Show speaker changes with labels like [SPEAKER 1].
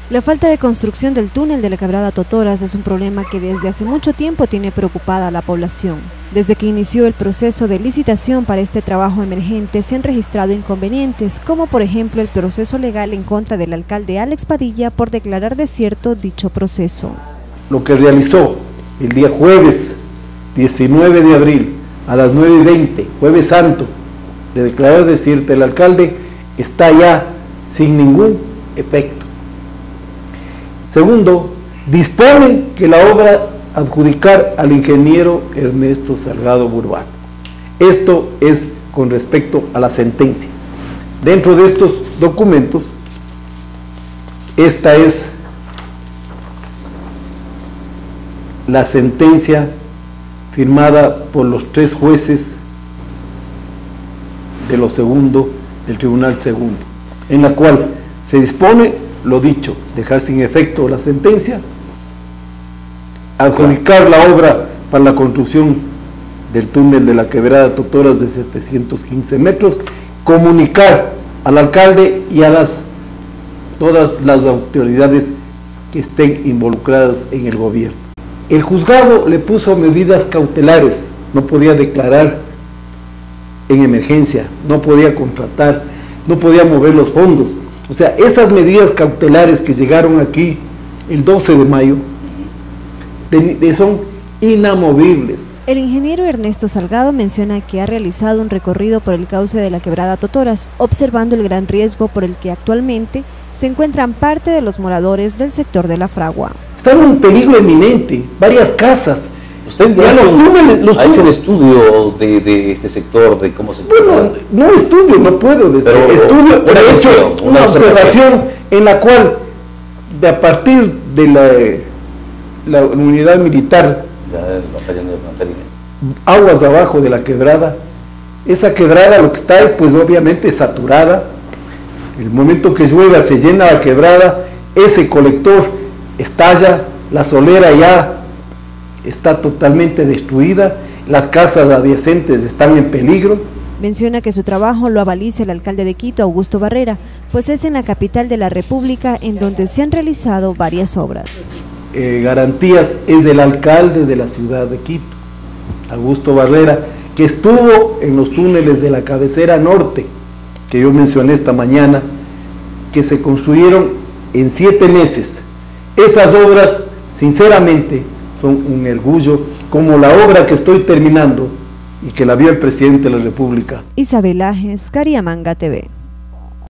[SPEAKER 1] La falta de construcción del túnel de la Quebrada Totoras es un problema que desde hace mucho tiempo tiene preocupada a la población. Desde que inició el proceso de licitación para este trabajo emergente se han registrado inconvenientes, como por ejemplo el proceso legal en contra del alcalde Alex Padilla por declarar desierto dicho proceso.
[SPEAKER 2] Lo que realizó el día jueves 19 de abril a las 9:20, jueves santo, de declarar desierto el alcalde, está ya sin ningún efecto. Segundo, dispone que la obra adjudicar al ingeniero Ernesto Salgado Burbano. Esto es con respecto a la sentencia. Dentro de estos documentos, esta es la sentencia firmada por los 3 jueces de lo segundo, del Tribunal Segundo, en la cual se dispone, lo dicho, dejar sin efecto la sentencia, adjudicar la obra para la construcción del túnel de la Quebrada Totoras de 715 metros, comunicar al alcalde y a todas las autoridades que estén involucradas en el gobierno. El juzgado le puso medidas cautelares, no podía declarar en emergencia, no podía contratar, no podía mover los fondos. O sea, esas medidas cautelares que llegaron aquí el 12 de mayo son inamovibles.
[SPEAKER 1] El ingeniero Ernesto Salgado menciona que ha realizado un recorrido por el cauce de la Quebrada Totoras, observando el gran riesgo por el que actualmente se encuentran parte de los moradores del sector de La Fragua.
[SPEAKER 2] Están en peligro eminente, varias casas.
[SPEAKER 3] ¿Usted ha hecho un estudio de este sector, de cómo se...
[SPEAKER 2] Bueno, no estudio, no puedo decir. Estudio, pero he hecho una observación en la cual, a partir de la unidad militar, aguas abajo de la quebrada, esa quebrada lo que está es pues obviamente saturada. El momento que llueva se llena la quebrada, ese colector estalla, la solera ya está totalmente destruida, las casas adyacentes están en peligro.
[SPEAKER 1] Menciona que su trabajo lo avaliza el alcalde de Quito, Augusto Barrera, pues es en la capital de la República en donde se han realizado varias obras.
[SPEAKER 2] Garantías es del alcalde de la ciudad de Quito, Augusto Barrera, que estuvo en los túneles de la cabecera norte, que yo mencioné esta mañana, que se construyeron en 7 meses. Esas obras, sinceramente, son un orgullo, como la obra que estoy terminando y que la vio el presidente de la República.
[SPEAKER 1] Isabel Ajes, Cariamanga TV.